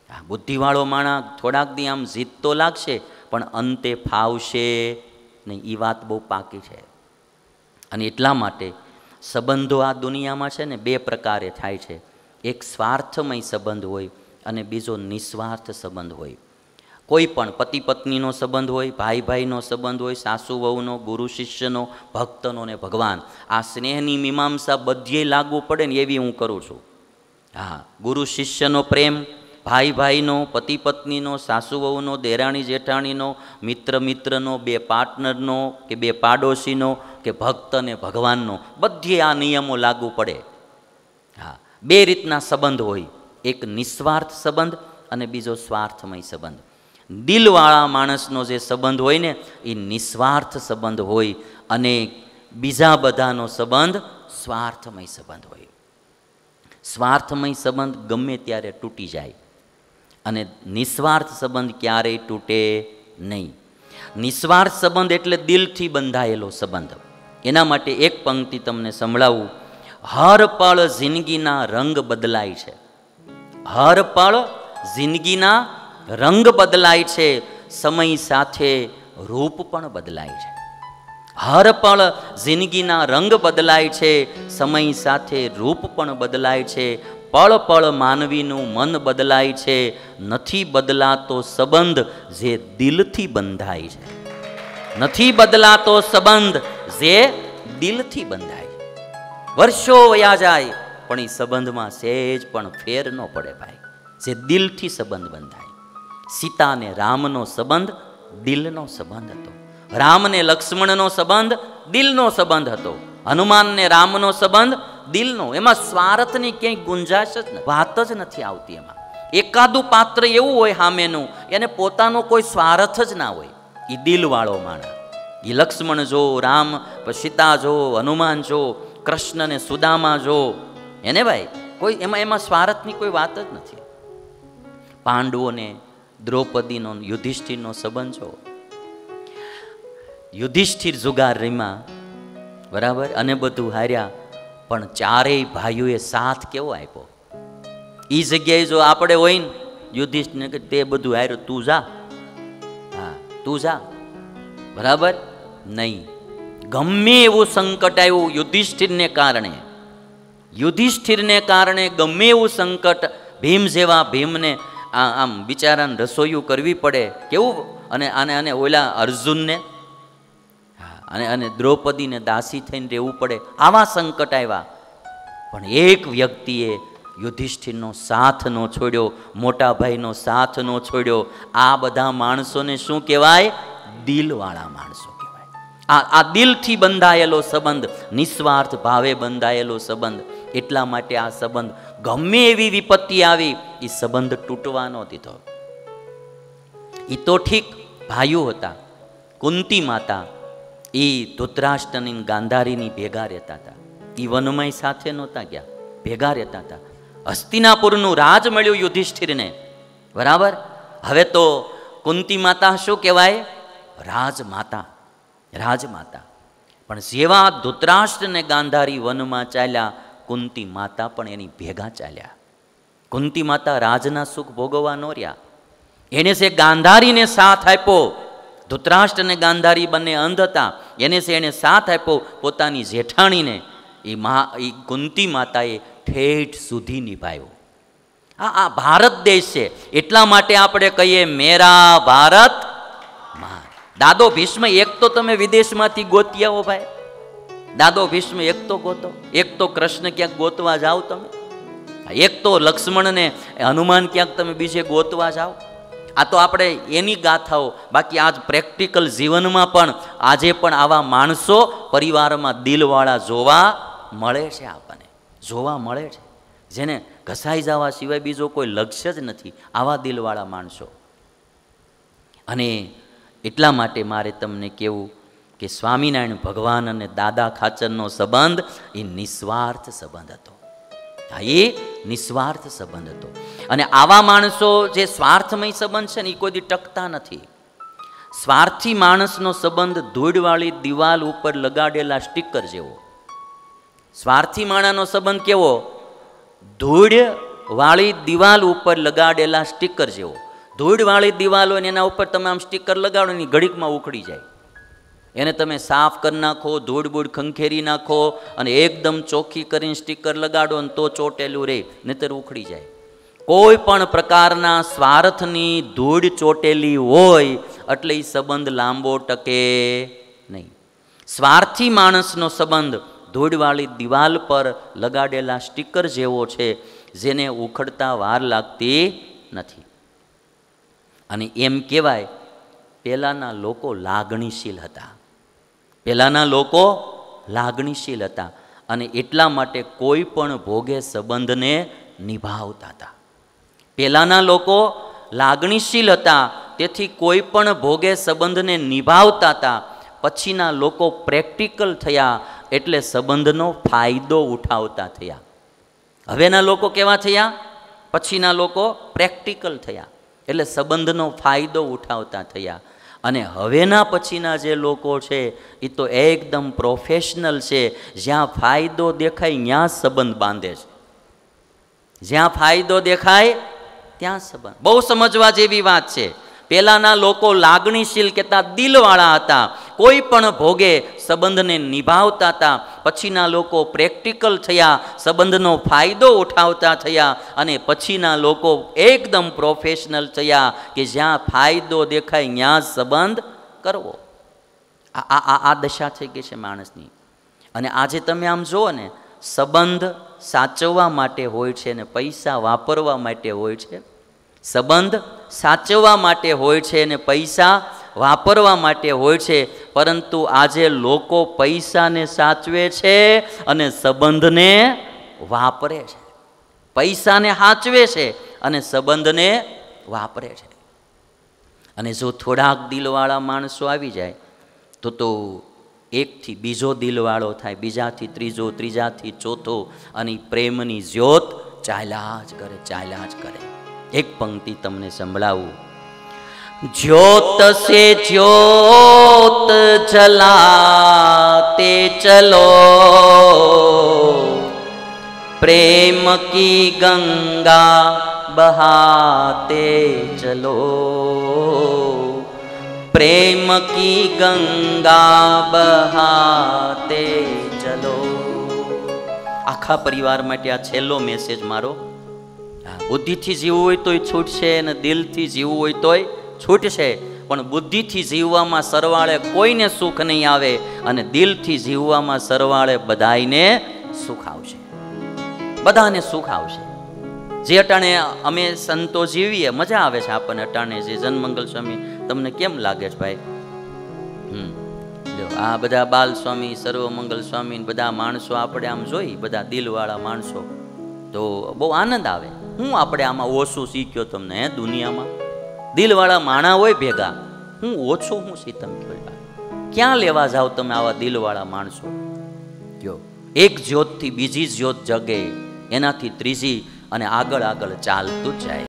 આ બુદ્ધિવાળો માણસ થોડાક દી આમ જીત તો લાગશે, પણ અંતે ફાવશે નહીં. એ વાત બહુ પાકી છે. અને એટલા માટે સંબંધો આ દુનિયામાં છે ને બે પ્રકારે થાય છે. એક સ્વાર્થમય સંબંધ હોય અને બીજો નિસ્વાર્થ સંબંધ હોય. કોઈ પણ પતિ પત્નીનો સંબંધ હોય, ભાઈ ભાઈનો સંબંધ હોય, સાસુ વહુનો, ગુરુ શિષ્યનો, ભક્તનો ને ભગવાન, આ સ્નેહની મીમાંસા બધીએ લાગુ પડે ને એવી હું કરું છું. હા, ગુરુ શિષ્યનો પ્રેમ, ભાઈ ભાઈનો, પતિ પત્નીનો, સાસુ વહુનો, દેરાણી જેઠાણીનો, મિત્ર મિત્રનો, બે પાર્ટનરનો કે બે પાડોશીનો કે ભક્ત ને ભગવાનનો, બધી આ નિયમો લાગુ પડે. હા, બે રીતના સંબંધ હોય, એક નિસ્વાર્થ સંબંધ અને બીજો સ્વાર્થમય સંબંધ. દિલવાળા માણસનો જે સંબંધ હોય ને એ નિસ્વાર્થ સંબંધ હોય અને બીજા બધાનો સંબંધ સ્વાર્થમય સંબંધ હોય. સ્વાર્થમય સંબંધ ગમે ત્યારે તૂટી જાય અને નિસ્વાર્થ સંબંધ ક્યારેય તૂટે નહીં. નિસ્વાર્થ સંબંધ એટલે દિલથી બંધાયેલો સંબંધ. એના માટે એક પંક્તિ તમને સંભળાવું. હર પળ જિંદગીના રંગ બદલાય છે. હર પળ જિંદગીના રંગ બદલાય છે, સમય સાથે રૂપ પણ બદલાય છે. હર પળ જિંદગીના રંગ બદલાય છે, સમય સાથે રૂપ પણ બદલાય છે. પળ પળ માનવીનું મન બદલાય છે, નથી બદલાતો સંબંધ જે દિલથી બંધાય છે. નથી બદલાતો સંબંધ જે દિલથી બંધાય છે. વર્ષો વયા જાય પણ એ સંબંધમાં સહેજ પણ ફેર ન પડે ભાઈ, જે દિલથી સંબંધ બંધાય. સીતા ને રામનો સંબંધ દિલનો સંબંધ હતો. રામને લક્ષ્મણનો સંબંધ દિલનો સંબંધ હતો. હનુમાનને રામનો સંબંધ દિલનો. એમાં સ્વાર્થની ક્યાંય ગુંજાશ જ નથી, વાત જ નથી આવતી એમાં. એકાદું પાત્ર એવું હોય સામેનું, એને પોતાનો કોઈ સ્વાર્થ જ ના હોય. એ દિલવાળો માણસ. એ લક્ષ્મણ જો, રામ સીતા જો, હનુમાન જો, કૃષ્ણ ને સુદામા જો, એને ભાઈ કોઈ એમાં સ્વાર્થની કોઈ વાત જ નથી. પાંડવોને દ્રૌપદીનો, યુધિષ્ઠિરનો સંબંધ છો. યુધિષ્ઠિર જુગાર રમ્યા, બરાબર, અને બધું હાર્યા, પણ ચારેય ભાઈઓએ સાથ કેવો આપ્યો. એ જગ્યાએ જો આપણે હોય ને, યુધિષ્ઠિરને કે તે બધું હાર્યું, તું જા. હા, તું જા, બરાબર નહીં. ગમે એવું સંકટ આવ્યું યુધિષ્ઠિરને કારણે, યુધિષ્ઠિરને કારણે ગમે એવું સંકટ, ભીમ જેવા ભીમને આમ બિચારાને રસોઈયું કરવી પડે, કેવું. અને ઓલા અર્જુનને અને દ્રૌપદીને દાસી થઈને રહેવું પડે, આવા સંકટ આવ્યા. પણ એક વ્યક્તિએ યુધિષ્ઠિરનો સાથ ન છોડ્યો, મોટા ભાઈનો સાથ ન છોડ્યો. આ બધા માણસોને શું કહેવાય? દિલવાળા માણસો કહેવાય. આ દિલથી બંધાયેલો સંબંધ, નિસ્વાર્થ ભાવે બંધાયેલો સંબંધ. એટલા માટે આ સંબંધ ગમે એવી વિપત્તિ આવી, એ સંબંધ તૂટવા ન દીધો. એ તો ઠીક ભાઈઓ હતા. કુંતી માતા એ ધૃતરાષ્ટ્રની ગાંધારીની ભેગા રહેતા હતા. એ વનમય સાથે નહોતા ગયા, ભેગા રહેતા હતા. હસ્તિનાપુરનું રાજ મળ્યું યુધિષ્ઠિરને, બરાબર. હવે તો કુંતી માતા શું કહેવાય? રાજમાતા. રાજમાતા. પણ જેવા ધૃતરાષ્ટ્ર ને ગાંધારી વનમાં ચાલ્યા, કુંતી માતા પણ એની ભેગા ચાલ્યા. કુંતી માતા રાજના સુખ ભોગવવા ન રહ્યા. એને છે ગાંધારીને સાથ આપ્યો. ધૃતરાષ્ટ્ર અને ગાંધારી બંને અંધ હતા, એને સાથ આપ્યો પોતાની જેઠાણીને. એ કુંતી માતાએ ઠેઠ સુધી નિભાવ્યો. આ ભારત દેશ છે, એટલા માટે આપણે કહીએ મેરા ભારત મહાન. દાદો ભીષ્મ એક તો તમે વિદેશમાંથી ગોતી આવો ભાઈ. દાદો ભીષ્મ એક તો ગોતો, એક તો કૃષ્ણ ક્યાંક ગોતવા જાઓ તમે, એક તો લક્ષ્મણ ને હનુમાન ક્યાંક તમે બીજે ગોતવા જાઓ. આ તો આપણે એની ગાથાઓ. બાકી આજ પ્રેક્ટિકલ જીવનમાં પણ આજે પણ આવા માણસો પરિવારમાં દિલવાળા જોવા મળે છે. આપણને જોવા મળે છે, જેને ઘસાઈ જવા સિવાય બીજો કોઈ લક્ષ્ય જ નથી, આવા દિલવાળા માણસો. અને એટલા માટે મારે તમને કહેવું કે સ્વામિનારાયણ ભગવાન અને દાદા ખાચરનો સંબંધ એ નિસ્વાર્થ સંબંધ હતો. હા, એ નિસ્વાર્થ સંબંધ હતો. અને આવા માણસો જે સ્વાર્થમય સંબંધ છે ને એ કોઈ દી ટકતા નથી. સ્વાર્થી માણસનો સંબંધ ધૂળવાળી દિવાલ ઉપર લગાડેલા સ્ટીકર જેવો. સ્વાર્થી માણસનો સંબંધ કેવો? ધૂળ વાળી દિવાલ ઉપર લગાડેલા સ્ટીકર જેવો. ધૂળવાળી દિવાલ હોય ને એના ઉપર તમે આમ સ્ટીકર લગાડો ને ઘડીકમાં ઉખડી જાય. એને તમે સાફ કરી નાખો, ધૂળ બૂળ ખંખેરી નાખો અને એકદમ ચોખ્ખી કરીને સ્ટીકર લગાડો ને તો ચોટેલું રહે, નહીતર ઉખડી જાય. કોઈ પણ પ્રકારના સ્વાર્થની ધૂળ ચોટેલી હોય એટલે એ સંબંધ લાંબો ટકે નહીં. સ્વાર્થી માણસનો સંબંધ ધૂળવાળી દિવાલ પર લગાડેલા સ્ટીકર જેવો છે, જેને ઉખડતા વાર લાગતી નથી. અને એમ કહેવાય પહેલાંના લોકો લાગણીશીલ હતા. પહેલાંના લોકો લાગણીશીલ હતા અને એટલા માટે કોઈ પણ ભોગે સંબંધને નિભાવતા હતા. પહેલાંના લોકો લાગણીશીલ હતા, તેથી કોઈ પણ ભોગે સંબંધને નિભાવતા હતા. પછીના લોકો પ્રેક્ટિકલ થયા એટલે સંબંધનો ફાયદો ઉઠાવતા થયા. હવેના લોકો કેવા થયા? પછીના લોકો પ્રેક્ટિકલ થયા એટલે સંબંધનો ફાયદો ઉઠાવતા થયા. અને હવેના પછીના જે લોકો છે એ તો એકદમ પ્રોફેશનલ છે. જ્યાં ફાયદો દેખાય ત્યાં સંબંધ બાંધે છે. જ્યાં ફાયદો દેખાય ત્યાં સંબંધ. બહુ સમજવા જેવી વાત છે. પહેલાંના લોકો લાગણીશીલ કહેતા દિલવાળા હતા, કોઈ પણ ભોગે સંબંધને નિભાવતા હતા. પછીના લોકો પ્રેક્ટિકલ થયા, સંબંધનો ફાયદો ઉઠાવતા થયા અને પછીના લોકો એકદમ પ્રોફેશનલ થયા કે જ્યાં ફાયદો દેખાય ત્યાં સંબંધ કરવો. આ દશા થઈ ગઈ છે માણસની. અને આજે તમે આમ જુઓ ને, સંબંધ સાચવવા માટે હોય છે ને પૈસા વાપરવા માટે હોય છે. સંબંધ સાચવવા માટે હોય છે અને પૈસા વાપરવા માટે હોય છે. પરંતુ આજે લોકો પૈસાને સાચવે છે અને સંબંધને વાપરે છે. પૈસાને સાચવે છે અને સંબંધને વાપરે છે. અને જો થોડાક દિલવાળા માણસો આવી જાય તો એકથી બીજો દિલવાળો થાય, બીજાથી ત્રીજો, ત્રીજાથી ચોથો, અને પ્રેમની જ્યોત ચાલ્યા જ કરે, ચાલ્યા જ કરે. એક પંક્તિ તમને સંભળાવું. ज्योत से ज्योत जलाते चलो, प्रेम की गंगा बहाते चलो, प्रेम की गंगा बहाते चलो. આખા પરિવાર માટે આ છેલ્લો મેસેજ મારો. બુદ્ધિથી જીવવું હોય તોય છૂટશે અને દિલથી જીવવું હોય તોય છૂટશે. પણ બુદ્ધિથી જીવવામાં સરવાળે કોઈને સુખ નહીં આવે અને દિલથી જીવવામાં સરવાળે બધાને સુખ આવશે. બધાને સુખ આવશે. જે અટાણે અમે સંતો જીવીએ મજા આવે છે આપણને. અટાણે જે જનમંગલ સ્વામી તમને કેમ લાગે છે ભાઈ? આ બધા બાલ સ્વામી, સર્વમંગલ સ્વામી, બધા માણસો આપણે આમ જોઈ, બધા દિલવાળા માણસો, તો બહુ આનંદ આવે. હું આપણે આમાં ઓછું શીખ્યો તમને હે દુનિયામાં? દિલવાળા માણા હોય ભેગા, હું ઓછું હું શી તમે ક્યાં લેવા જાઓ તમે આવા દિલવાળા માણસો? જો એક જ્યોતથી બીજી જ્યોત જગે, એનાથી ત્રીજી, અને આગળ આગળ ચાલતું જ જાય.